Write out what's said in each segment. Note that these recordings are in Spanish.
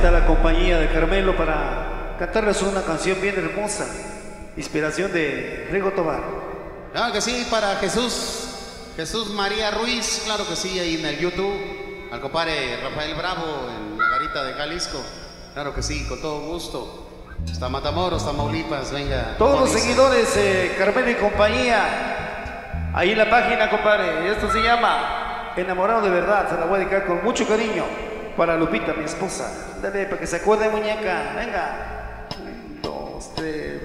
está la compañía de Carmelo para cantarles una canción bien hermosa, inspiración de Rigo Tobar. Claro que sí, para Jesús María Ruiz, claro que sí, ahí en el YouTube, al compadre Rafael Bravo en la garita de Jalisco, claro que sí, con todo gusto. Hasta Matamoros, Tamaulipas, venga. Todos los seguidores, Carmelo y compañía, ahí en la página, compadre. Esto se llama Enamorado de Verdad. Se la voy a dedicar con mucho cariño para Lupita, mi esposa. Dale, para que se acuerde, muñeca. Venga. 1, 2, 3.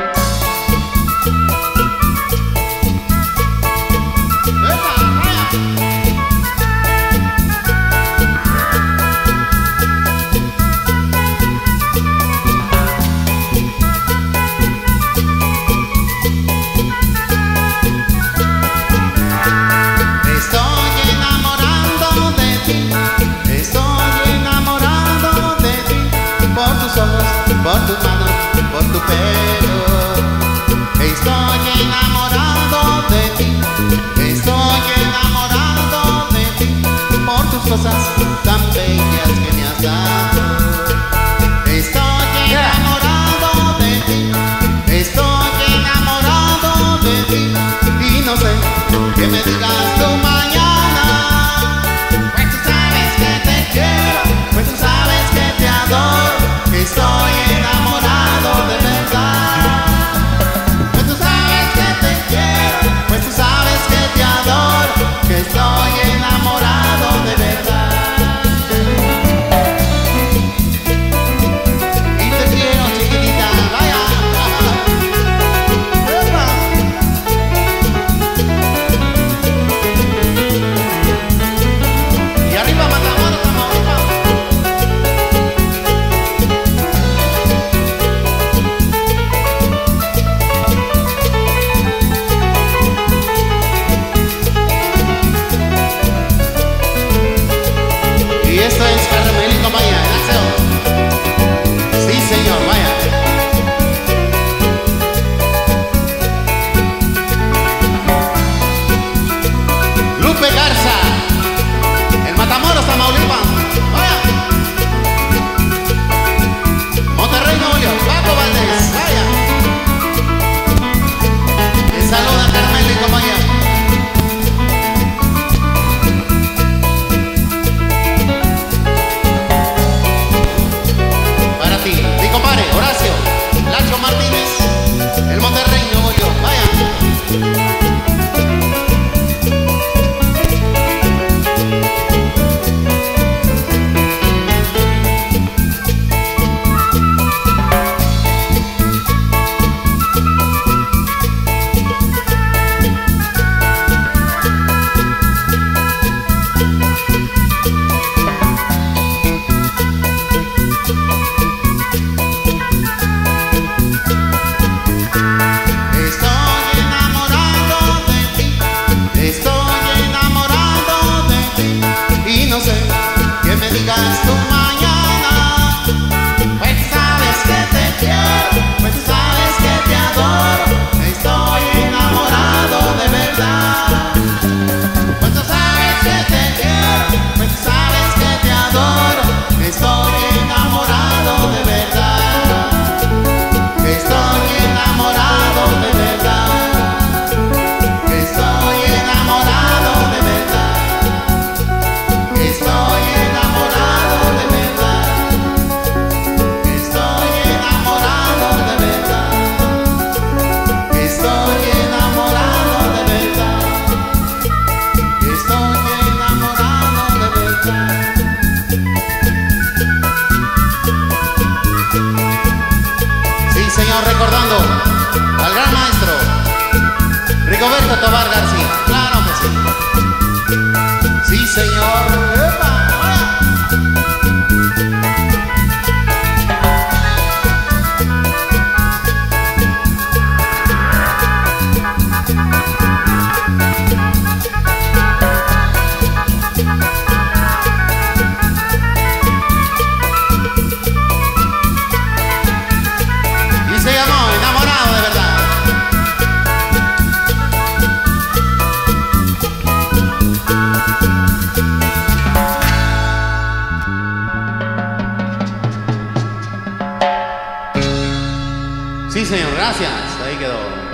Por tus manos, por tu pelo, estoy enamorado de ti, estoy enamorado de ti, por tus cosas tan bellas que me has dado. Estoy enamorado de ti, estoy enamorado de ti, y no sé qué me digas tú mañana, pues tú sabes que te quiero, pues tú sabes que te adoro. Estoy enamorado de verdad. Pues tú sabes que te quiero, pues tú sabes que te adoro, que estoy enamorado de verdad. Y te quiero, chiquitita, vaya. Y arriba Matamoros, Tamaulipas. Y esto es Carmelo y compañía, en acción. Sí, señor, vaya. Lupe Garza, el Matamoros, Tamaulipas, vaya. Monterrey, Nuevo León, Paco Valdés, vaya. Les saluda Carmelo y compañía. Mi compadre Horacio Lacho Martínez, el Monterrey, Nuevo León, vaya. No sé que me digas tú mañana, pues sabes que te quiero, pues sabes que te adoro, estoy enamorado de verdad. Pues tú sabes que te quiero, pues sabes que te adoro, estoy enamorado de verdad. Estoy enamorado de verdad. Estoy enamorado de verdad. Estoy enamorado de verdad. Estoy enamorado de verdad. Estoy enamorado de verdad. Estoy enamorado de verdad. Sí, señor, recordando al gran maestro Rigoberto Tobar García. Claro que sí. Sí, señor. ¡Epa! Y se llamó Enamorado de Verdad. Sí, señor, gracias. Ahí quedó.